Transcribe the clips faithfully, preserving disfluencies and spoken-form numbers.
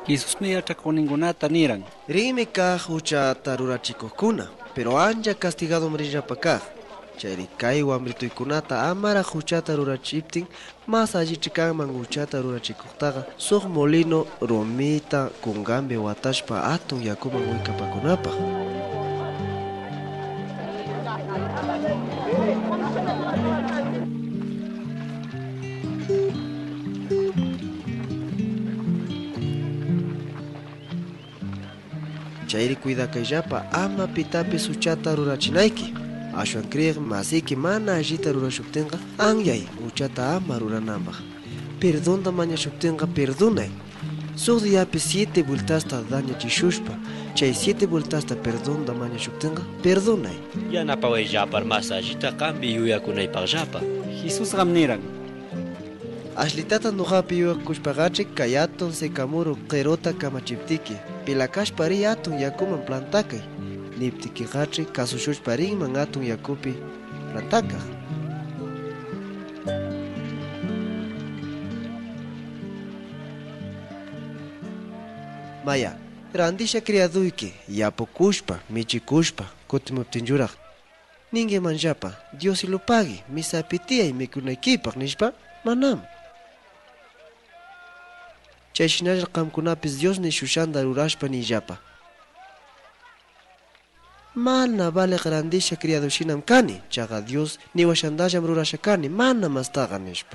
Jesus me yachakuningunata niran. Rimi kaq huchata rurachikuqkuna, pero ancha castigado mrinllapa kaq. Chayri kay wamrituykunata amara huchata rurachiptin mas allichi kanman huchata rurachikuqtaqa suq molino rumita kungambe watashpa atun yakuman wikapakunapaq. Chayri cuidakayllapa ama pitapis huchata rurachinayki. Ashwan kriq masiki mana allita rurashuptinqa anyay huchata ama rurananpaq. Perdonta mañashuptinqa perdonay. Suq diyapi siete vueltasta dañachishushpa, chay siete vueltasta perdonta mañashuptinqa perdonay. Yanapawayllapar mas allita kambi yuyakunaypaqllapa. Jesus gamniran. Ashlitata nuqapi yuyakushpaqachik kay atun sekamuru qerota kamachiptiki. Pilakashpa ri atun yakuman plantakay. Niptiki qachi kasushushpa rinman atun yakupi plantakaq. Maya, randisha criaduyki, yapukushpa, michikushpa, kutimuptinchuraq. Ninge manllapa, Dios ilupagi, misapitiyay mikunaykipaq nishpa, manam. Chayshinalla qamkunapis Dios nishushanda rurashpa niyllapa. Mana vale randisha criadushinam kani, chaqa Dios niwashandallam rurasha kani, mana mastaqa nishpa.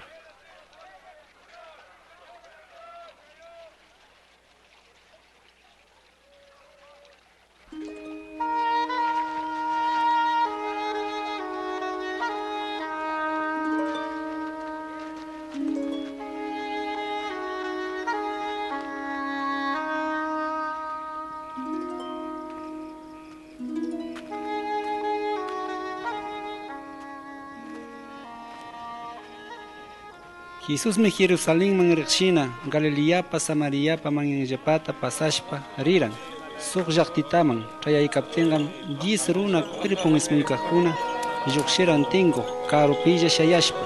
Jesus me Jerusalén man riqshina, Galileapa, Samariapa manyanllapata pasashpa riran. Suq llaqtitaman chayaykaptinqam diez runa cuerpon ismuykaqkuna lluqshiran tinkuq karupilla shayashpa.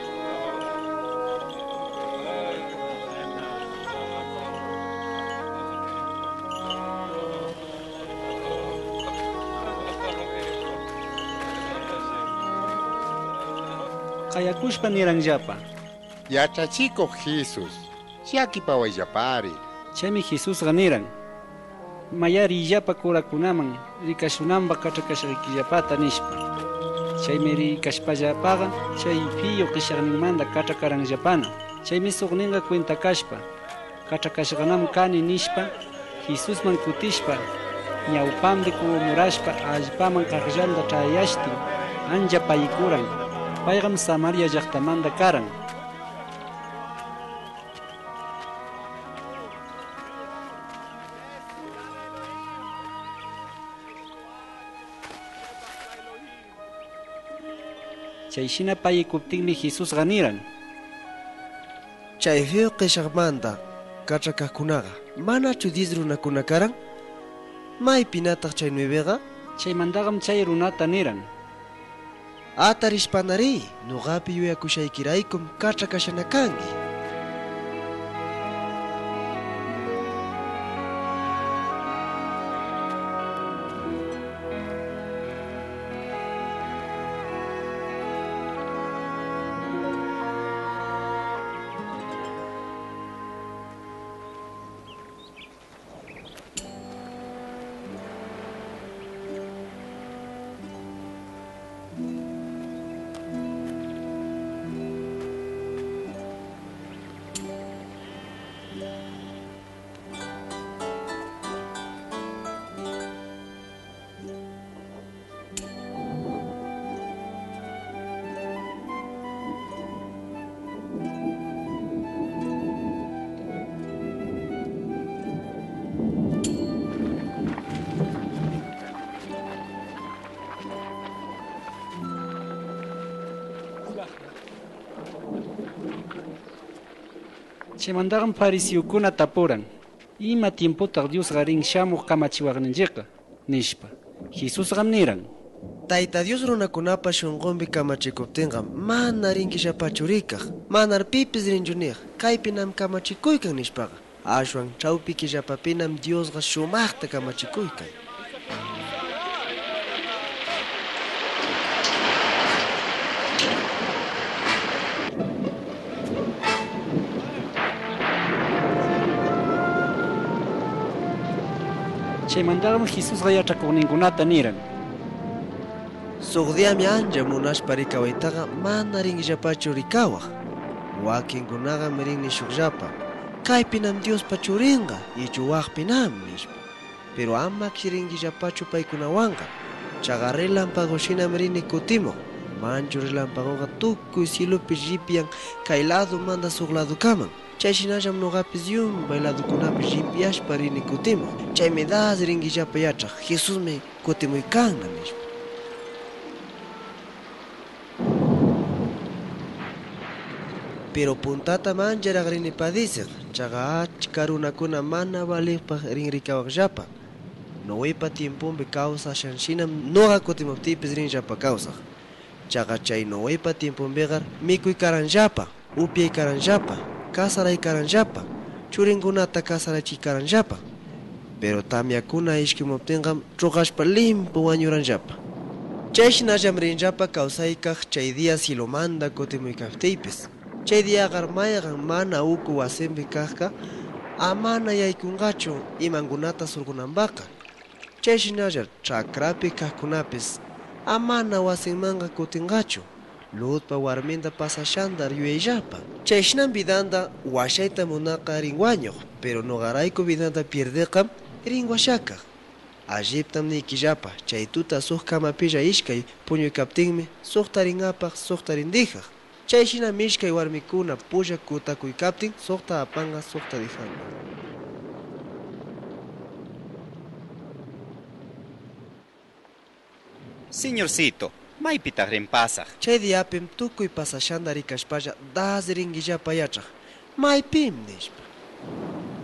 Qayakushpa niranllapa. Yachachikuq Jesus, llakipawayllapari. Chaymi Jesus ganiran. Mayariyllapa kurakunaman rikashunanpaq kach'akashqaykillapata nishpa. Chaymi rikashpallapaqa chay fiyo qishaqninmanta kach'akaranllapana. Chaymi suqninqa cuentakashpa kach'akashqanam kani nishpa Jesusman kutishpa ñawpambi kumurashpa allpaman kaqllanta chayashtin ancha payikuran. Payqam Samaria llaqtamanta karan. Chayshina payikuptinmi Jesus ganiran. Chay feo qishaqmanta kach'akaqkunaqa manachu diez runakuna karan? Maypinataq chay nueveqa? Chaymantaqam chay runata niran. Atarishpanari, nuqapi yuyakushaykiraykum kach'akashana kanki. Chaymantaqam farisiyukuna tapuran. Ima tiempotaq Dios garin shamuq kamachiwaqninchiqa nishpa. Jesusqam niran. Tayta Dios runakunapa shunqunpi kamachikuptinqa mana rinki shapachu rikaq. Manar pipis rinchu niq. Kaypinam kamachikuykan nishpaqa. Ashwan chawpi killapapinam Diosqa shumaqta kamachikuykan. Chaymantaqmi Jesusqa yachakuqninkunata niran: Suqdiami ancha munashpa rikawaytaqa mana rinkillapachu rikawaq. Wakinkunaqa rinki shuqllapa, kaypinam Diospa churinqa ichu waqpinam nishpa. Pero ama rinkillapachu paykunawanqa. Chaqa relampagoshinam rini kutimuq. Manchu relampagoqa tukuy cielupi llipyan kay lado manda suq ladokaman. Chayshinallam nuqapis yumbay ladokunapi llipyashpa rini kutimuq. Chaymi das rinkillapa yachaq Jesusmi kutimuykanqa nishpa. Pero puntata mancharaq rini padisiq, chaqa achka runakuna mana valiqpaq rinrikawaqllapa. Noepa tiempumpi kawsashanshinam nuqa kutimuptipis rinllapa kawsaq. Chaqa chay Noepa tiempumpiqa mikuykaranllapa, upyaykaranllapa, kasaraykaranllapa, churinkunata kasarachiykaranllapa. Pero tamyakuna ishkimuptinqa ch'uqashpa limpu wañuranllapa. Chayshinallam rinllapa kawsaykaq chay dia silomanta kutimuykaptiypis. Chay diaqar mayqan mana uku wasimpi kaqqa amana yaykunqachu imankunata surkunanpaqa. Chayshinallar ch'akrapi kaqkunapis amana wasinmanqa kutinqachu. Lutpa warminta pasashanta yuyayllapa. Chayshinam vidanta washayta munaqa rin wañuq, pero nuqarayku vidanta pierdeqa rin washakaq. Alliptam niykillapa, chay tuta suq kamapilla ishkay puñuykaptinmi suqta rin apaq, suqta rin dijaq. Chayshina mishkay warmikuna pulla kutakuykaptin suqta apanqa, suqta dijanqa. Señorcito, maypitaq rinpasaq? Chay diapim tukuy pasashanta rikashpalla das rinkillapa yachaq. Maypim nishpa.